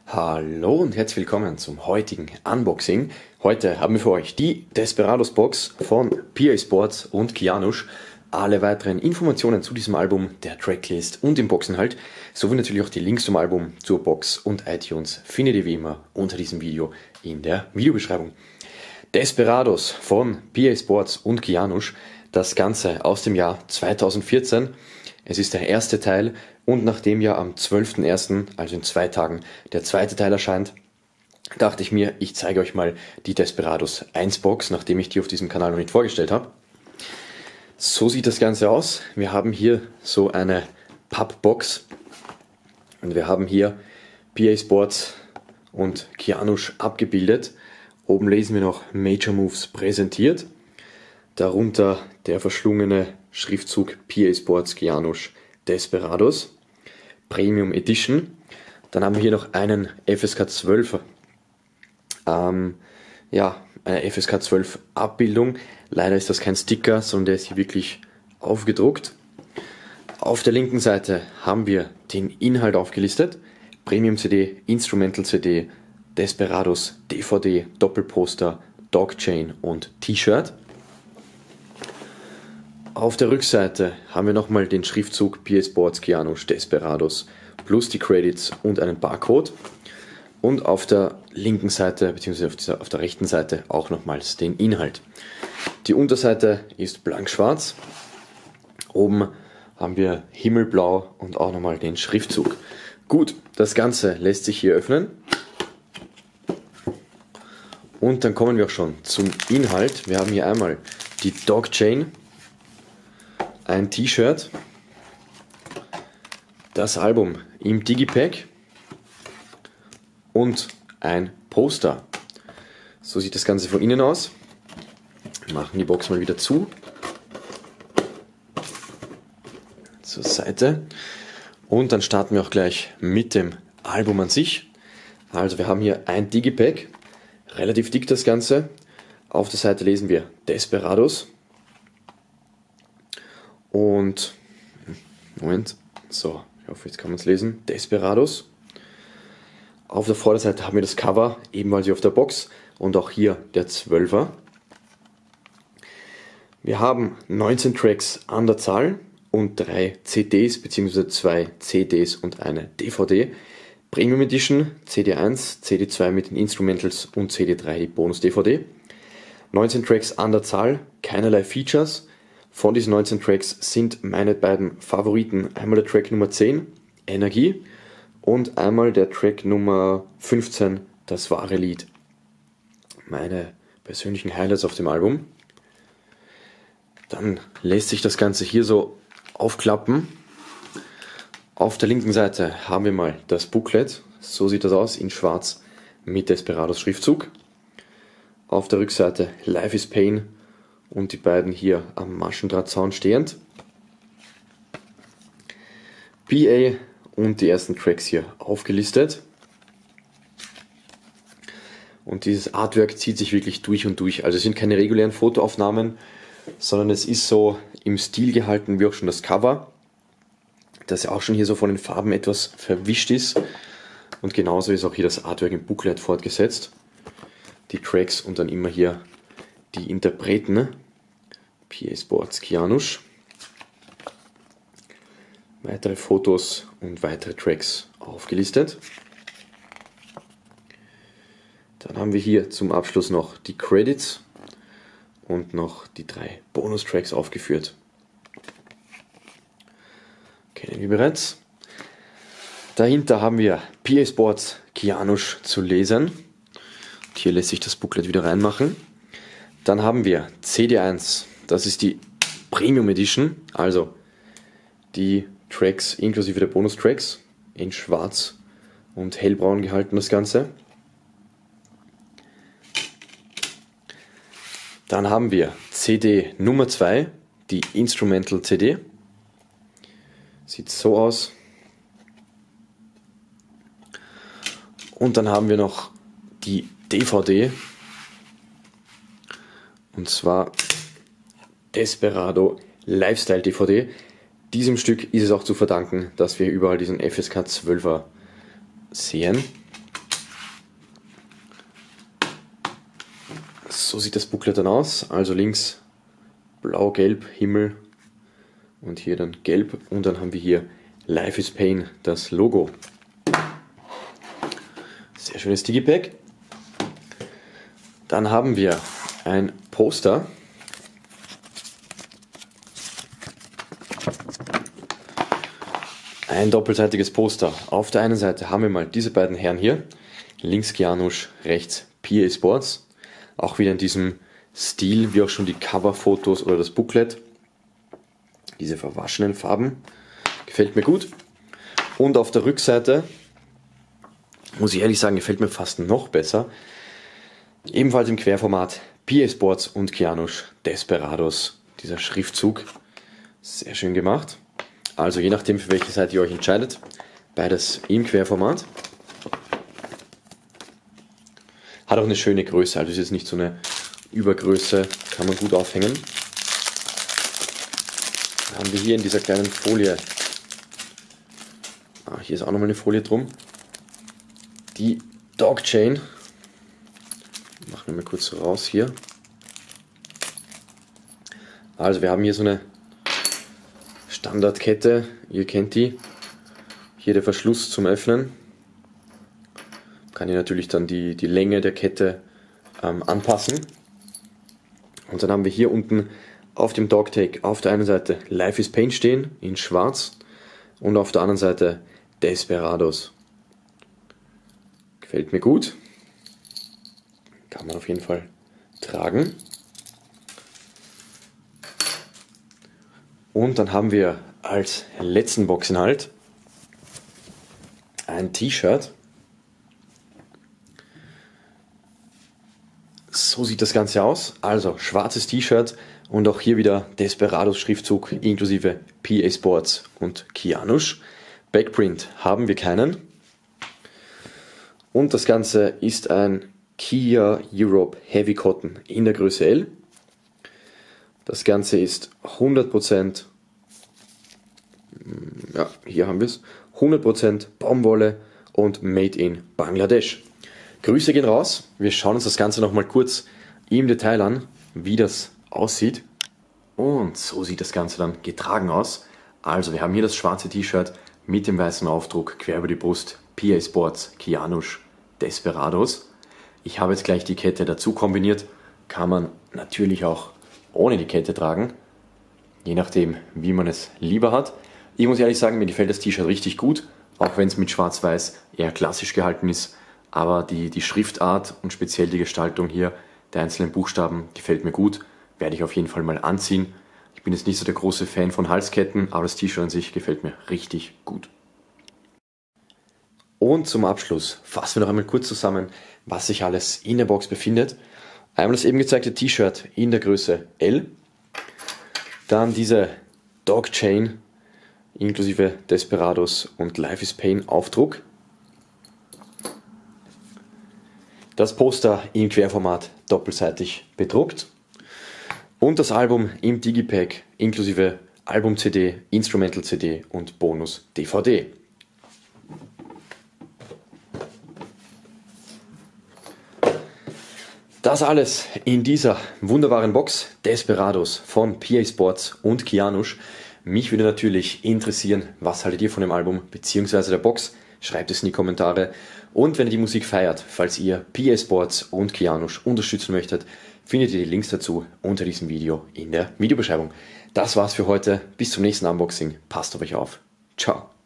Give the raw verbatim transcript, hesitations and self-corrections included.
Hallo und herzlich willkommen zum heutigen Unboxing. Heute haben wir für euch die Desperados Box von P A Sports und Kianush. Alle weiteren Informationen zu diesem Album, der Tracklist und dem Boxinhalt, sowie natürlich auch die Links zum Album, zur Box und iTunes findet ihr wie immer unter diesem Video in der Videobeschreibung. Desperados von P A Sports und Kianush, das Ganze aus dem Jahr zweitausendvierzehn. Es ist der erste Teil und nachdem ja am zwölften ersten, also in zwei Tagen, der zweite Teil erscheint, dachte ich mir, ich zeige euch mal die Desperados eins Box, nachdem ich die auf diesem Kanal noch nicht vorgestellt habe. So sieht das Ganze aus. Wir haben hier so eine Pappbox und wir haben hier P A Sports und Kianush abgebildet. Oben lesen wir noch Major Moves präsentiert. Darunter der verschlungene Schriftzug P A Sports Kianush Desperados Premium Edition. Dann haben wir hier noch einen F S K zwölf, ähm, ja, eine F S K zwölf Abbildung. Leider ist das kein Sticker, sondern der ist hier wirklich aufgedruckt. Auf der linken Seite haben wir den Inhalt aufgelistet. Premium C D, Instrumental C D, Desperados D V D, Doppelposter, Dogchain und T-Shirt. Auf der Rückseite haben wir nochmal den Schriftzug P A Sports Kianush Desperados plus die Credits und einen Barcode. Und auf der linken Seite bzw. auf, dieser, auf der rechten Seite auch nochmals den Inhalt. Die Unterseite ist blank-schwarz. Oben haben wir himmelblau und auch nochmal den Schriftzug. Gut, das Ganze lässt sich hier öffnen. Und dann kommen wir auch schon zum Inhalt. Wir haben hier einmal die Dogchain, ein T-Shirt, das Album im Digipack und ein Poster. So sieht das Ganze von innen aus. Wir machen die Box mal wieder zu. Zur Seite. Und dann starten wir auch gleich mit dem Album an sich. Also wir haben hier ein Digipack, relativ dick das Ganze. Auf der Seite lesen wir Desperados. Und, Moment, so, ich hoffe, jetzt kann man es lesen, Desperados. Auf der Vorderseite haben wir das Cover, ebenfalls wie auf der Box, und auch hier der zwölfer. Wir haben neunzehn Tracks an der Zahl und drei C Ds bzw. zwei C Ds und eine D V D. Premium Edition, C D eins, C D zwei mit den Instrumentals und C D drei die Bonus-D V D. neunzehn Tracks an der Zahl, keinerlei Features. Von diesen neunzehn Tracks sind meine beiden Favoriten einmal der Track Nummer zehn, Energie, und einmal der Track Nummer fünfzehn, das wahre Lied. Meine persönlichen Highlights auf dem Album. Dann lässt sich das Ganze hier so aufklappen. Auf der linken Seite haben wir mal das Booklet, so sieht das aus, in schwarz mit Desperados Schriftzug. Auf der Rückseite Life is Pain und die beiden hier am Maschendrahtzaun stehend. P A und die ersten Tracks hier aufgelistet. Und dieses Artwork zieht sich wirklich durch und durch. Also es sind keine regulären Fotoaufnahmen, sondern es ist so im Stil gehalten wie auch schon das Cover, das ja auch schon hier so von den Farben etwas verwischt ist. Und genauso ist auch hier das Artwork im Booklet fortgesetzt. Die Tracks und dann immer hier die Interpreten, P A Sports Kianush. Weitere Fotos und weitere Tracks aufgelistet. Dann haben wir hier zum Abschluss noch die Credits und noch die drei Bonustracks aufgeführt. Kennen wir bereits. Dahinter haben wir P A Sports Kianush zu lesen. Und hier lässt sich das Booklet wieder reinmachen. Dann haben wir C D eins, das ist die Premium Edition, also die Tracks inklusive der Bonustracks, in schwarz und hellbraun gehalten das Ganze. Dann haben wir C D Nummer zwei, die Instrumental C D. Sieht so aus. Und dann haben wir noch die D V D. Und zwar Desperado Lifestyle D V D. Diesem Stück ist es auch zu verdanken, dass wir überall diesen F S K zwölfer sehen. so sieht das Booklet dann aus. Also links blau-gelb, Himmel und hier dann gelb. Und dann haben wir hier Life is Pain, das Logo. Sehr schönes Digipack. Dann haben wir ein Poster. Ein doppelseitiges Poster. Auf der einen Seite haben wir mal diese beiden Herren hier. Links Kianusch, rechts P A Sports. Auch wieder in diesem Stil, wie auch schon die Coverfotos oder das Booklet. Diese verwaschenen Farben. Gefällt mir gut. Und auf der Rückseite, muss ich ehrlich sagen, gefällt mir fast noch besser. Ebenfalls im Querformat P A Sports und Kianusch Desperados. Dieser Schriftzug. Sehr schön gemacht. Also je nachdem, für welche Seite ihr euch entscheidet. Beides im Querformat. Hat auch eine schöne Größe, also ist jetzt nicht so eine Übergröße, kann man gut aufhängen. Dann haben wir hier in dieser kleinen Folie, ah, hier ist auch nochmal eine Folie drum, die Dog Chain. Machen wir mal kurz raus hier. Also wir haben hier so eine Standardkette, ihr kennt die. Hier der Verschluss zum Öffnen. Kann ich natürlich dann die, die Länge der Kette ähm, anpassen. Und dann haben wir hier unten auf dem Dogtag auf der einen Seite Life is Pain stehen in schwarz und auf der anderen Seite Desperados. Gefällt mir gut. Kann man auf jeden Fall tragen. Und dann haben wir als letzten Boxinhalt ein T-Shirt. So sieht das Ganze aus. Also schwarzes T-Shirt und auch hier wieder Desperados Schriftzug inklusive P A Sports und Kianusch. Backprint haben wir keinen. Und das Ganze ist ein Kia Europe Heavy Cotton in der Größe L. Das Ganze ist hundert Prozent, ja, hier haben wir es, hundert Prozent Baumwolle und Made in Bangladesch. Grüße gehen raus. Wir schauen uns das Ganze nochmal kurz im Detail an, wie das aussieht. Und so sieht das Ganze dann getragen aus. Also wir haben hier das schwarze T-Shirt mit dem weißen Aufdruck quer über die Brust. P A Sports, Kianusch, Desperados. Ich habe jetzt gleich die Kette dazu kombiniert. Kann man natürlich auch ohne die Kette tragen. Je nachdem, wie man es lieber hat. Ich muss ehrlich sagen, mir gefällt das T-Shirt richtig gut. Auch wenn es mit Schwarz-Weiß eher klassisch gehalten ist. Aber die, die Schriftart und speziell die Gestaltung hier der einzelnen Buchstaben gefällt mir gut. Werde ich auf jeden Fall mal anziehen. Ich bin jetzt nicht so der große Fan von Halsketten, aber das T-Shirt an sich gefällt mir richtig gut. Und zum Abschluss fassen wir noch einmal kurz zusammen, was sich alles in der Box befindet. Einmal das eben gezeigte T-Shirt in der Größe L. Dann diese Dog Chain inklusive Desperados und Life is Pain Aufdruck. Das Poster im Querformat doppelseitig bedruckt. Und das Album im Digipack inklusive Album-C D, Instrumental-C D und Bonus-D V D. Das alles in dieser wunderbaren Box Desperados von P A Sports und Kianusch. Mich würde natürlich interessieren, was haltet ihr von dem Album bzw. der Box? Schreibt es in die Kommentare. Und wenn ihr die Musik feiert, falls ihr P A Sports und Kianusch unterstützen möchtet, findet ihr die Links dazu unter diesem Video in der Videobeschreibung. Das war's für heute. Bis zum nächsten Unboxing. Passt auf euch auf. Ciao.